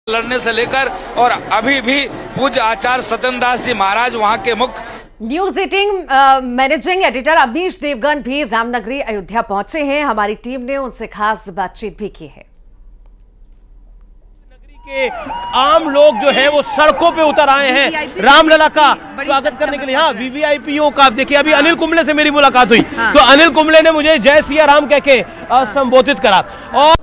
लड़ने से लेकर और अभी भी पूज्य आचार्य सत्येंद्र दास जी महाराज वहां के मुख्य। News 18 managing editor Amish Devgan भी रामनगरी अयोध्या पहुंचे हैं। हमारी टीम ने उनसे खास बातचीत भी की है। नगरी के आम लोग जो है वो सड़कों पे उतर आए हैं रामलला का स्वागत करने के लिए। हाँ, वीवीआईपीओ का देखिए, अभी अनिल कुंबले से मेरी मुलाकात हुई तो अनिल कुंबले ने मुझे जय सिया राम कह के संबोधित करा। और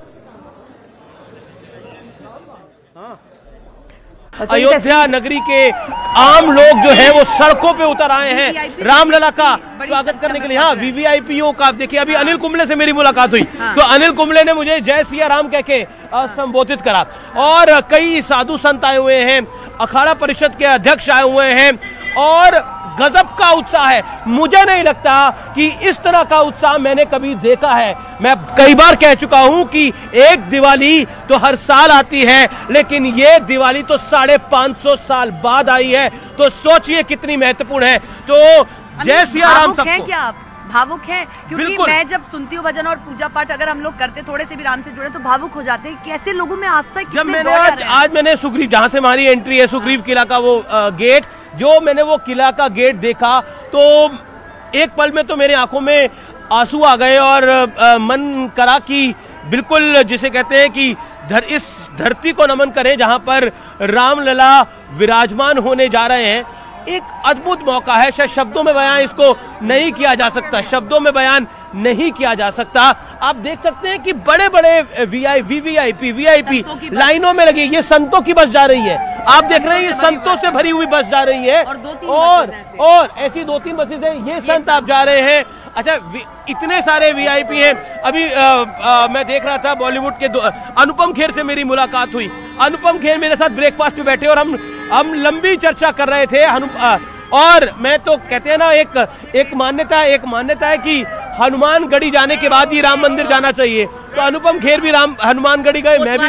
अयोध्या नगरी के आम लोग जो है वो सड़कों पे उतर आए हैं रामलला का स्वागत करने के लिए। हाँ, वीवीआईपीओ का देखिए, अभी अनिल कुंबले से मेरी मुलाकात हुई तो अनिल कुंबले ने मुझे जय सिया राम कह के संबोधित करा। और कई साधु संत आए हुए हैं, अखाड़ा परिषद के अध्यक्ष आए हुए हैं और गजब का उत्साह है। मुझे नहीं लगता कि इस तरह का उत्साह मैंने कभी देखा है। मैं कई बार कह चुका हूं कि एक दिवाली तो हर साल आती है, लेकिन ये दिवाली तो 550 साल बाद आई है। तो सोचिए कितनी महत्वपूर्ण है। तो जय सिया राम सबको। क्या आप भावुक हैं? क्योंकि मैं जब सुनती हूँ भजन और पूजा पाठ अगर हम लोग करते थोड़े से भी राम से जुड़े तो भावुक हो जाते हैं। कैसे लोगों में आस्था? जब मैंने आज मैंने सुग्रीव, जहां से हमारी एंट्री है सुग्रीव किला का वो गेट, जो मैंने वो किला का गेट देखा तो एक पल में तो मेरे आंखों में आंसू आ गए और मन करा कि बिल्कुल जिसे कहते हैं कि इस धरती को नमन करें जहां पर रामलला विराजमान होने जा रहे हैं। एक अद्भुत मौका है, शायद शब्दों में बयान इसको नहीं किया जा सकता, शब्दों में बयान नहीं किया जा सकता। आप देख सकते हैं कि बड़े बड़े वीवीआईपी लाइनों में लगी। ये संतों की बस जा रही है, आप देख रहे हैं, ये संतों से भरी हुई बस जा रही है और ऐसी 2-3 बसें हैं। ये संत आप जा रहे हैं। अच्छा, इतने सारे वीआईपी हैं। अभी मैं देख रहा था बॉलीवुड के अनुपम खेर से मेरी मुलाकात हुई। अनुपम खेर मेरे साथ ब्रेकफास्ट पे बैठे और हम लंबी चर्चा कर रहे थे। और मैं तो कहते हैं ना, एक मान्यता है कि हनुमानगढ़ी जाने के बाद ही राम मंदिर जाना चाहिए। तो अनुपम खेर भी हनुमानगढ़ी गए, मैं भी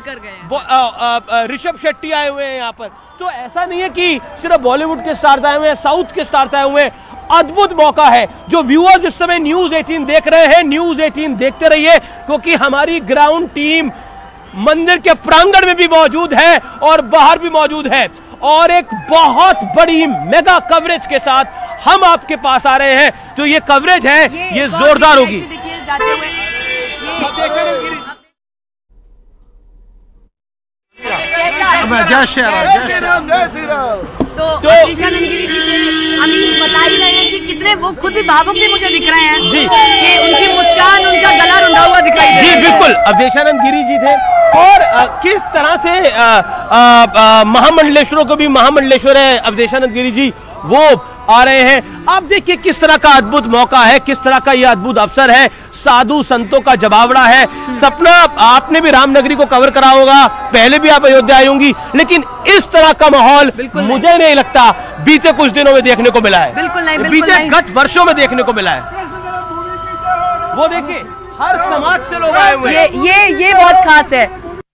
गया। ऋषभ शेट्टी आए हुए हैं यहाँ पर। तो ऐसा नहीं है कि सिर्फ बॉलीवुड के स्टार्स आए हुए हैं, साउथ के स्टार्स आए हुए हैं। अद्भुत मौका है। जो व्यूअर्स इस समय न्यूज 18 देख रहे हैं, न्यूज 18 देखते रहिए, क्योंकि हमारी ग्राउंड टीम मंदिर के प्रांगण में भी मौजूद है और बाहर भी मौजूद है। और एक बहुत बड़ी मेगा कवरेज के साथ हम आपके पास आ रहे हैं। तो ये कवरेज है, ये जोरदार होगी। जय श्री राम। तो अमीश बता ही रहे हैं कि कितने वो खुद भी भावुक भी मुझे दिख रहे हैं जी, कि उनकी मुस्कान, उनका गला रुंधा हुआ दिखाई दे। जी बिल्कुल, अवधेशानंद गिरी जी थे और किस तरह से महामंडलेश्वरों को भी महामंडलेश्वर है अवधेशानंद गिरी जी, वो आ रहे हैं। आप देखिए किस तरह का अद्भुत मौका है, किस तरह का यह अद्भुत अवसर है। साधु संतों का जवाबड़ा है। सपना, आपने भी रामनगरी को कवर करा होगा, पहले भी आप अयोध्या आई होंगी, लेकिन इस तरह का माहौल मुझे नहीं लगता बीते कुछ दिनों में देखने को मिला है। बिल्कुल नहीं, बीते गत वर्षों में देखने को मिला है। वो देखिए, हर समाज से लोग आए हुए हैं। ये बहुत खास है।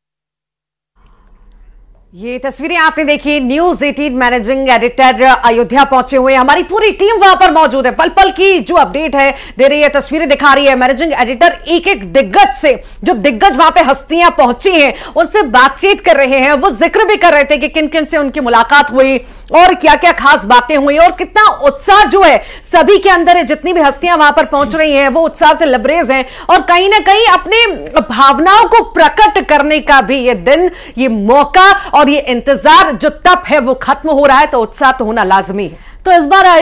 ये तस्वीरें आपने देखी। न्यूज 18 मैनेजिंग एडिटर अयोध्या पहुंचे हुए, हमारी पूरी टीम वहां पर मौजूद है। पल पल की जो अपडेट है दे रही है, तस्वीरें दिखा रही है। मैनेजिंग एडिटर एक दिग्गज से, जो दिग्गज वहां पे हस्तियां पहुंची हैं, उनसे बातचीत कर रहे हैं। वो जिक्र भी कर रहे थे कि किन किन से उनकी मुलाकात हुई और क्या क्या खास बातें हुई और कितना उत्साह जो है सभी के अंदर है। जितनी भी हस्तियां वहां पर पहुंच रही हैं वो उत्साह से लबरेज हैं और कहीं ना कहीं अपने भावनाओं को प्रकट करने का भी ये दिन, ये मौका और ये इंतजार जो तप है वो खत्म हो रहा है। तो उत्साह तो होना लाजमी है। तो इस बार